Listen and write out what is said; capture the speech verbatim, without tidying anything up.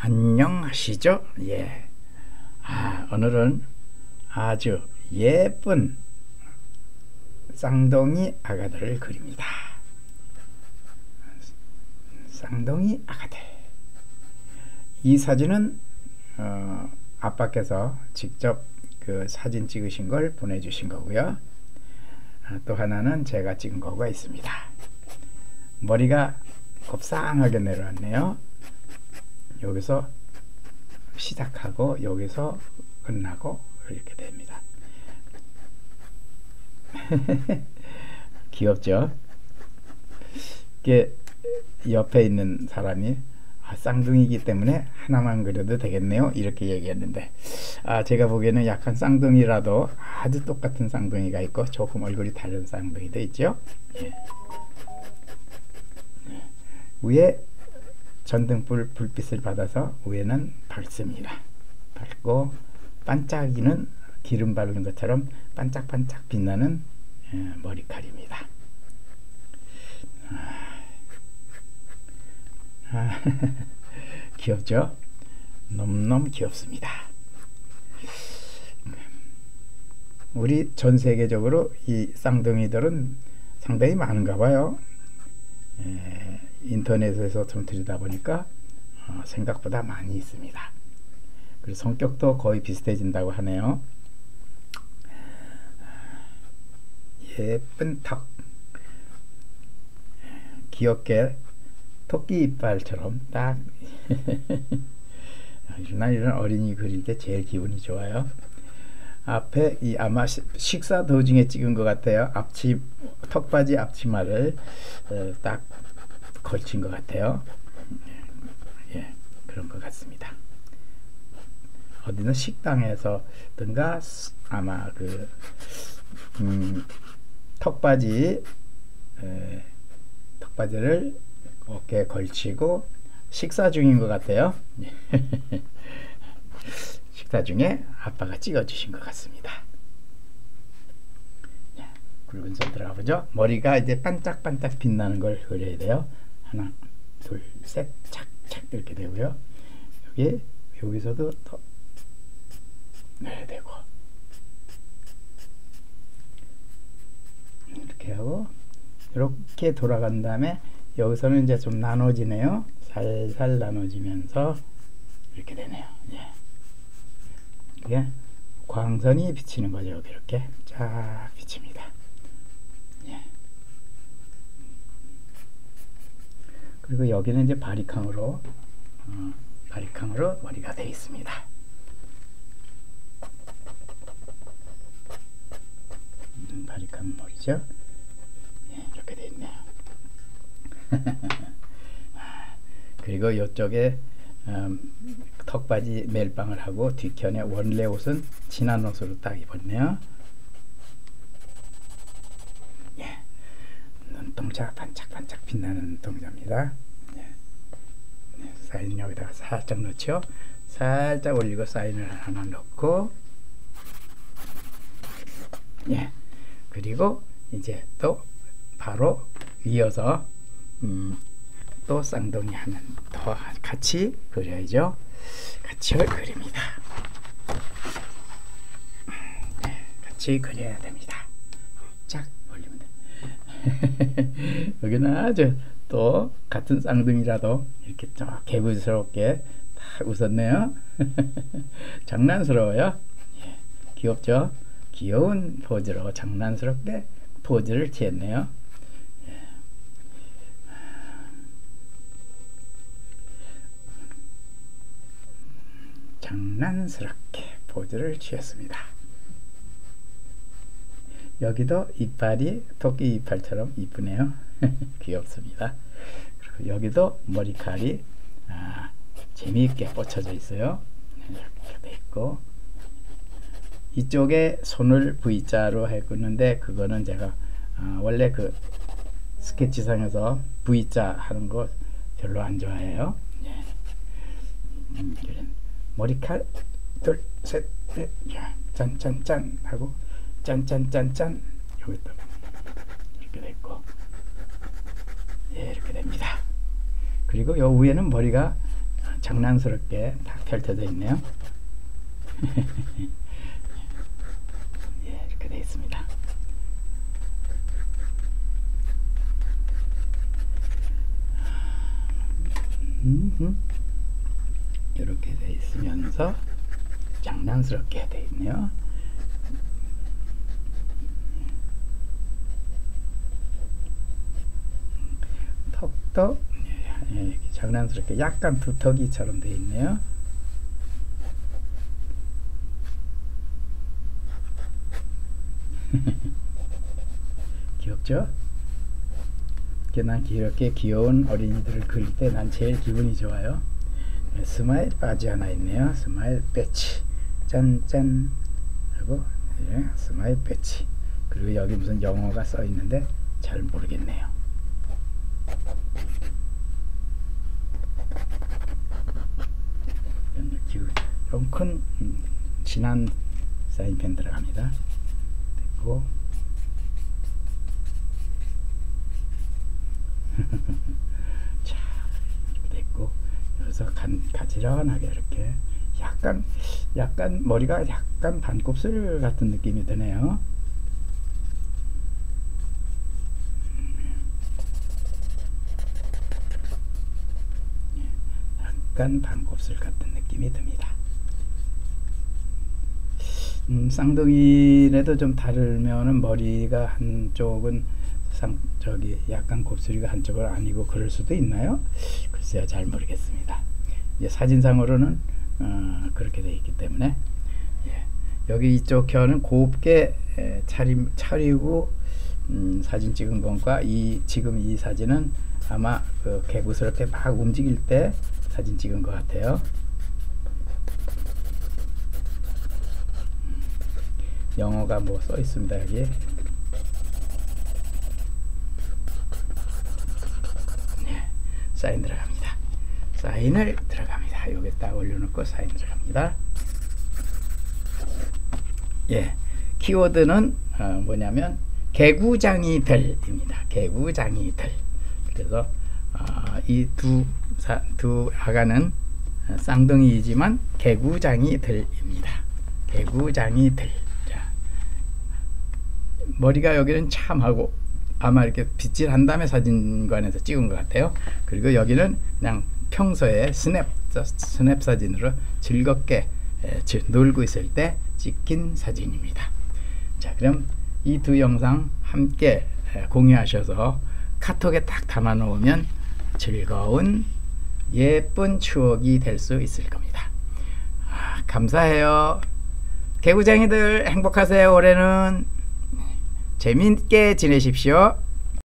안녕하시죠? 예. 아, 오늘은 아주 예쁜 쌍둥이 아가들을 그립니다. 쌍둥이 아가들. 이 사진은 어, 아빠께서 직접 그 사진 찍으신 걸 보내주신 거고요. 아, 또 하나는 제가 찍은 거가 있습니다. 머리가 곱상하게 내려왔네요. 여기서 시작하고 여기서 끝나고 이렇게 됩니다. 귀엽죠? 이게 옆에 있는 사람이 아, 쌍둥이기 때문에 하나만 그려도 되겠네요 이렇게 얘기했는데, 아, 제가 보기에는 약간 쌍둥이라도 아주 똑같은 쌍둥이가 있고 조금 얼굴이 다른 쌍둥이도 있죠. 예. 위에 전등불 불빛을 받아서 위에는 밝습니다. 밝고 반짝이는 기름 바르는 것처럼 반짝반짝 빛나는 예, 머리칼입니다. 아, 귀엽죠? 너무너무 귀엽습니다. 우리 전 세계적으로 이 쌍둥이들은 상당히 많은가 봐요. 에, 인터넷에서 좀 들여다보니까 어, 생각보다 많이 있습니다. 그리고 성격도 거의 비슷해진다고 하네요. 예쁜 턱, 귀엽게 토끼 이빨처럼 딱 이런 이런 어린이 그릴 때 제일 기분이 좋아요. 앞에 이 아마 시, 식사 도중에 찍은 것 같아요. 앞치 턱받이 앞치마를 어, 딱 걸친 것 같아요. 예, 그런 것 같습니다. 어디는 식당에서든가 아마 그 음, 턱받이 에, 턱받이를 어깨에 걸치고 식사 중인 것 같아요. 식사 중에 아빠가 찍어주신 것 같습니다. 굵은 손 들어가 보죠. 머리가 이제 반짝반짝 빛나는 걸 그려야 돼요. 하나, 둘, 셋, 착착 이렇게 되고요. 여기 여기서도 더 넣어야 되고 이렇게 하고 이렇게 돌아간 다음에 여기서는 이제 좀 나눠지네요. 살살 나눠지면서 이렇게 되네요. 예. 이게 광선이 비치는 거죠. 여기 이렇게 쫙 비칩니다. 예. 그리고 여기는 이제 바리캉으로 어, 바리캉으로 머리가 되어 있습니다. 음, 바리캉 머리죠. 예, 이렇게 되어 있네요. 그리고 이쪽에 음, 턱받이 멜빵을 하고 뒤편에 원래 옷은 진한 옷으로 딱 입었네요. 예, 눈동자 반짝반짝 빛나는 눈동자입니다. 예. 네, 사인 여기다가 살짝 넣죠. 살짝 올리고 사인을 하나 넣고, 예, 그리고 이제 또 바로 이어서 음, 또 쌍둥이 하나 더 같이 그려야죠. 같이 그립니다. 네, 같이 그려야 됩니다. 쫙 올리면 돼. 여기는 아주 또 같은 쌍둥이라도 이렇게 쫙 개구스럽게 다 웃었네요. 장난스러워요. 예, 귀엽죠? 귀여운 포즈로 장난스럽게 포즈를 취했네요. 장난스럽게 포즈를 취했습니다. 여기도 이빨이 토끼 이빨처럼 이쁘네요. 귀엽습니다. 그리고 여기도 머리칼이 아, 재미있게 뻗쳐져 있어요. 이렇게 돼 있고, 이쪽에 손을 V자로 했는데 그거는 제가 아, 원래 그 스케치상에서 V자 하는 거 별로 안 좋아해요. 예. 음, 머리칼 둘, 셋, 넷, 짠, 짠, 짠 하고 짠, 짠, 짠, 짠 여기 또 이렇게 됐고, 예, 이렇게 됩니다. 그리고 요 위에는 머리가 장난스럽게 딱 펼쳐져 있네요. 예, 이렇게 되어 있습니다. 음흠. 이렇게 되어 있으면서 장난스럽게 되어 있네요. 턱도 예, 장난스럽게 약간 두터기처럼 되어 있네요. 귀엽죠? 난 이렇게 귀여운 어린이들을 그릴 때 난 제일 기분이 좋아요. 스마일 바지 하나 있네요. 스마일 배치 짠짠 그리고 예, 스마일 배치 그리고 여기 무슨 영어가 써 있는데 잘 모르겠네요. 좀 큰 음, 진한 사인펜 들어갑니다. 됐고 자 이렇게 됐고 여기서 간, 가지런하게 이렇게 약간 약간 머리가 약간 반곱슬 같은 느낌이 드네요. 약간 반곱슬 같은 느낌이 듭니다. 음, 쌍둥이라도 좀 다르면은 머리가 한쪽은 상, 저기 약간 곱슬이가 한쪽은 아니고 그럴 수도 있나요? 글쎄요, 잘 모르겠습니다. 이제 사진상으로는 어, 그렇게 되어 있기 때문에 예, 여기 이쪽 혀는 곱게 에, 차림, 차리고 음, 사진 찍은 것과 이 지금 이 사진은 아마 그 개구스럽게 막 움직일 때 사진 찍은 것 같아요. 영어가 뭐 써 있습니다. 여기 네, 사인 들어갑니다. 사인을 들어갑니다. 여기 딱 올려놓고 사인 들어갑니다. 예, 키워드는 어, 뭐냐면 개구장이들입니다. 개구장이들. 그래서 어, 이 두 두 아가는 쌍둥이이지만 개구장이들입니다. 개구장이들. 자, 머리가 여기는 참하고 아마 이렇게 빗질한 다음에 사진관에서 찍은 것 같아요. 그리고 여기는 그냥 평소에 스냅 스냅 사진으로 즐겁게 에, 놀고 있을 때 찍힌 사진입니다. 자, 그럼 이 두 영상 함께 에, 공유하셔서 카톡에 딱 담아 놓으면 즐거운 예쁜 추억이 될 수 있을 겁니다. 아, 감사해요. 개구쟁이들 행복하세요. 올해는 재미있게 지내십시오.